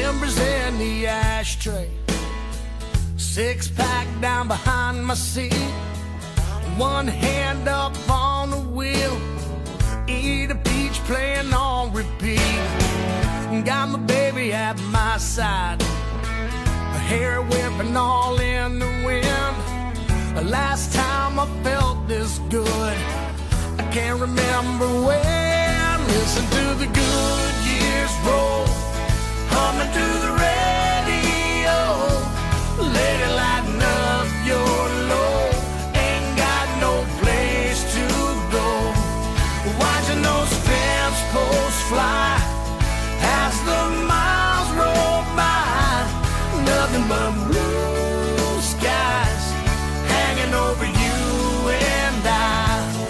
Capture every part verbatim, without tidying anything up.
Timbers in the ashtray, six pack down behind my seat, one hand up on the wheel, eat a peach playing on repeat. Got my baby at my side, her hair whipping all in the wind. The last time I felt this good, I can't remember when. Listen to the good years roll, humming to the radio. Lady, lighten up your load, ain't got no place to go. Watching those fence posts fly as the miles roll by, nothing but blue skies hanging over you and I.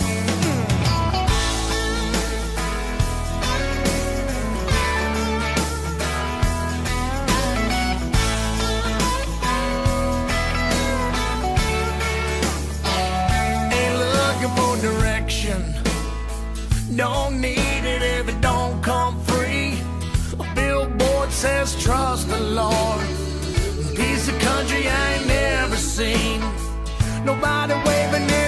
Direction, don't need it if it don't come free. A billboard says trust the Lord, a piece of country I ain't never seen. Nobody waving in